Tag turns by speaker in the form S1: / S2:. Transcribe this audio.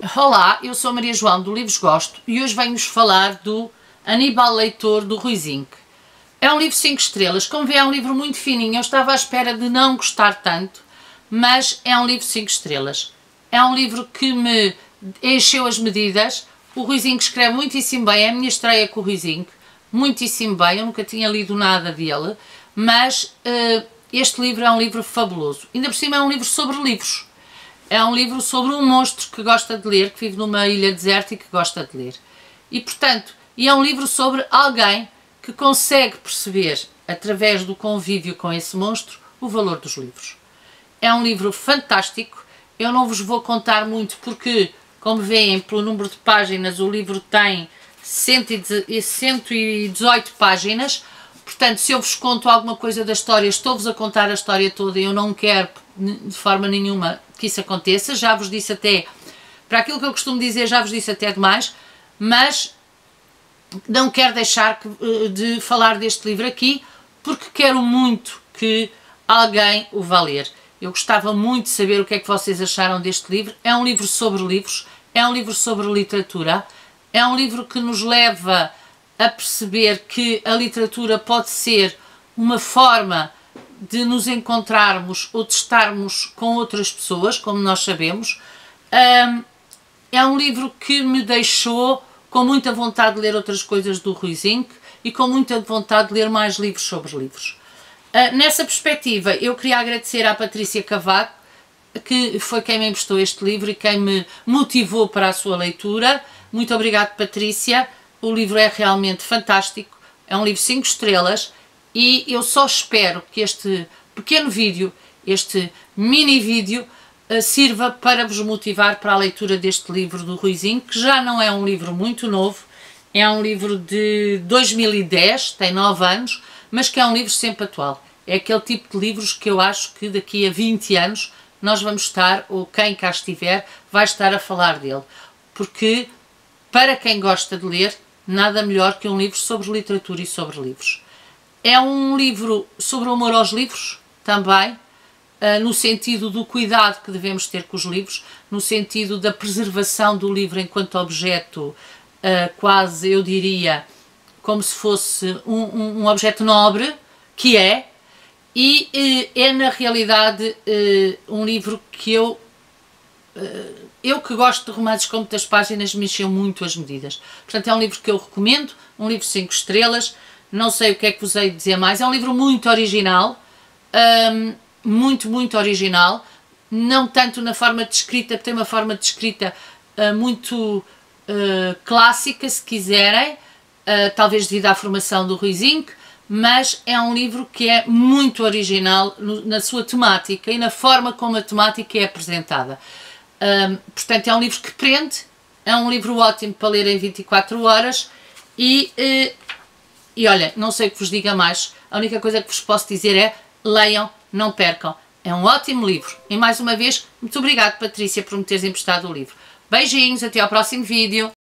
S1: Olá, eu sou a Maria João do Livros Gosto e hoje venho-vos falar do Aníbal Leitor do Rui Zinc. É um livro 5 estrelas, como vê é um livro muito fininho, eu estava à espera de não gostar tanto, mas é um livro 5 estrelas. É um livro que me encheu as medidas, o Rui Zinc escreve muitíssimo bem, é a minha estreia com o Rui Zinc, muitíssimo bem, eu nunca tinha lido nada dele, mas este livro é um livro fabuloso, ainda por cima é um livro sobre livros. É um livro sobre um monstro que gosta de ler, que vive numa ilha deserta e que gosta de ler. E, portanto, é um livro sobre alguém que consegue perceber, através do convívio com esse monstro, o valor dos livros. É um livro fantástico. Eu não vos vou contar muito porque, como veem pelo número de páginas, o livro tem 118 páginas. Portanto, se eu vos conto alguma coisa da história, estou-vos a contar a história toda e eu não quero de forma nenhuma que isso aconteça. Já vos disse até, para aquilo que eu costumo dizer, já vos disse até demais, mas não quero deixar de falar deste livro aqui, porque quero muito que alguém o vá ler. Eu gostava muito de saber o que é que vocês acharam deste livro. É um livro sobre livros, é um livro sobre literatura, é um livro que nos leva a perceber que a literatura pode ser uma forma de nos encontrarmos ou de estarmos com outras pessoas, como nós sabemos. É um livro que me deixou com muita vontade de ler outras coisas do Rui Zinc e com muita vontade de ler mais livros sobre livros. Nessa perspectiva, eu queria agradecer à Patrícia Cavaco, que foi quem me emprestou este livro e quem me motivou para a sua leitura. Muito obrigado, Patrícia. O livro é realmente fantástico, é um livro 5 estrelas e eu só espero que este pequeno vídeo, este mini vídeo, sirva para vos motivar para a leitura deste livro do Rui Zinc, que já não é um livro muito novo, é um livro de 2010, tem 9 anos, mas que é um livro sempre atual. É aquele tipo de livros que eu acho que daqui a 20 anos nós vamos estar, ou quem cá estiver, vai estar a falar dele. Porque, para quem gosta de ler, nada melhor que um livro sobre literatura e sobre livros. É um livro sobre o amor aos livros, também, no sentido do cuidado que devemos ter com os livros, no sentido da preservação do livro enquanto objeto, quase, eu diria, como se fosse um objeto nobre, que é, e é na realidade um livro que eu que gosto de romances com muitas páginas, me encheu muito as medidas. Portanto, é um livro que eu recomendo, um livro 5 estrelas, não sei o que é que vos hei de dizer mais, é um livro muito original, muito original, não tanto na forma de escrita, porque tem uma forma de escrita muito clássica, se quiserem, talvez devido à formação do Rui Zinc, mas é um livro que é muito original na sua temática e na forma como a temática é apresentada. Portanto, é um livro que prende, é um livro ótimo para ler em 24 horas e olha, não sei o que vos diga mais, a única coisa que vos posso dizer é leiam, não percam, é um ótimo livro. E mais uma vez, muito obrigado, Patrícia, por me teres emprestado o livro. Beijinhos, até ao próximo vídeo.